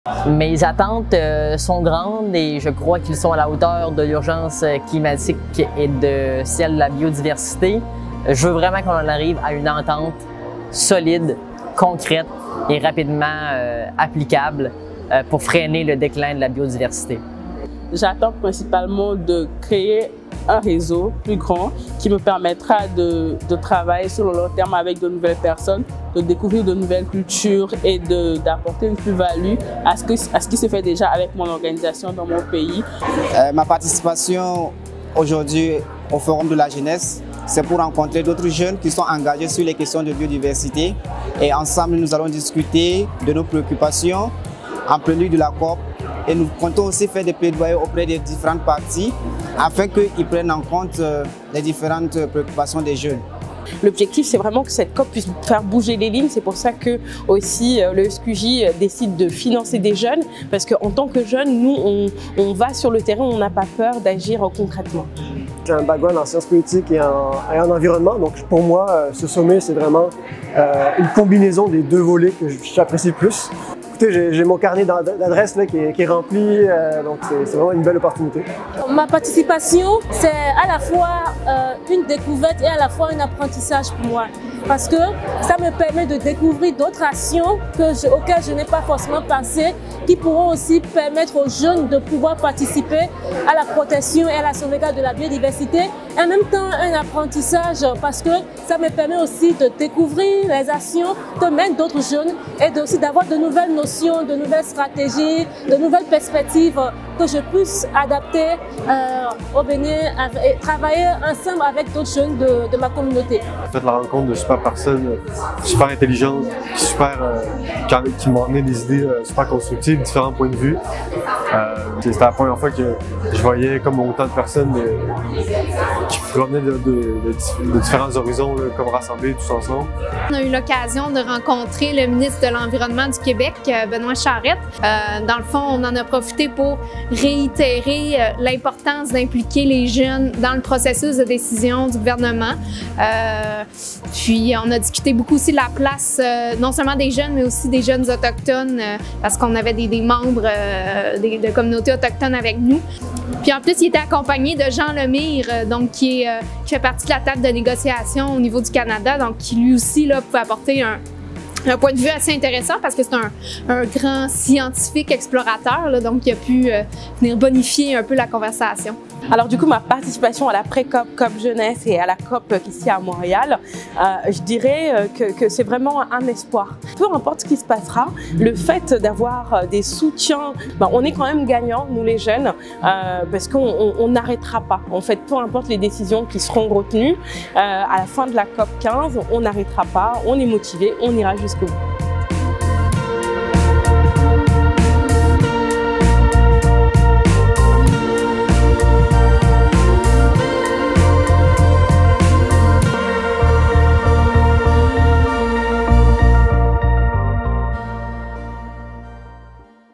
Mes attentes sont grandes et je crois qu'ils sont à la hauteur de l'urgence climatique et de celle de la biodiversité. Je veux vraiment qu'on en arrive à une entente solide, concrète et rapidement applicable pour freiner le déclin de la biodiversité. J'attends principalement de créer un réseau plus grand qui me permettra de travailler sur le long terme avec de nouvelles personnes, de découvrir de nouvelles cultures et d'apporter une plus-value à ce qui se fait déjà avec mon organisation dans mon pays. Ma participation aujourd'hui au Forum de la jeunesse, c'est pour rencontrer d'autres jeunes qui sont engagés sur les questions de biodiversité et ensemble nous allons discuter de nos préoccupations en prélude de la COP. Et nous comptons aussi faire des plaidoyers auprès des différentes parties afin qu'ils prennent en compte les différentes préoccupations des jeunes. L'objectif, c'est vraiment que cette COP puisse faire bouger les lignes. C'est pour ça que aussi le SQJ décide de financer des jeunes, parce qu'en tant que jeunes, nous, on va sur le terrain, on n'a pas peur d'agir concrètement. J'ai un background en sciences politiques et en environnement, donc pour moi, ce sommet, c'est vraiment une combinaison des deux volets que j'apprécie le plus. J'ai mon carnet d'adresses qui est rempli, donc c'est vraiment une belle opportunité. Ma participation, c'est à la fois une découverte et à la fois un apprentissage pour moi. Parce que ça me permet de découvrir d'autres actions auxquelles je n'ai pas forcément pensé, qui pourront aussi permettre aux jeunes de pouvoir participer à la protection et à la sauvegarde de la biodiversité. Et en même temps, un apprentissage parce que ça me permet aussi de découvrir les actions que mènent d'autres jeunes et aussi d'avoir de nouvelles notions, de nouvelles stratégies, de nouvelles perspectives que je puisse adapter au Bénin et travailler ensemble avec d'autres jeunes de ma communauté. J'ai fait la rencontre de super personnes, super intelligentes, qui m'ont amené des idées super constructives, différents points de vue. C'était la première fois que je voyais comme autant de personnes qui provenaient de différents horizons, comme rassemblés tous ensemble. On a eu l'occasion de rencontrer le ministre de l'Environnement du Québec, Benoît Charette. Dans le fond, on en a profité pour réitérer l'importance d'impliquer les jeunes dans le processus de décision du gouvernement. Puis on a discuté beaucoup aussi de la place, non seulement des jeunes, mais aussi des jeunes autochtones, parce qu'on avait des membres de communautés autochtones avec nous. Puis en plus, il était accompagné de Jean Lemire, donc qui fait partie de la table de négociation au niveau du Canada, donc qui lui aussi là, pouvait apporter un point de vue assez intéressant parce que c'est un grand scientifique explorateur, là, donc il a pu venir bonifier un peu la conversation. Alors du coup, ma participation à la pré-COP, COP Jeunesse et à la COP ici à Montréal, je dirais que c'est vraiment un espoir. Peu importe ce qui se passera, le fait d'avoir des soutiens, on est quand même gagnants, nous les jeunes, parce qu'on n'arrêtera pas. En fait, peu importe les décisions qui seront retenues, à la fin de la COP 15, on n'arrêtera pas, on est motivé, on ira jusqu'au bout.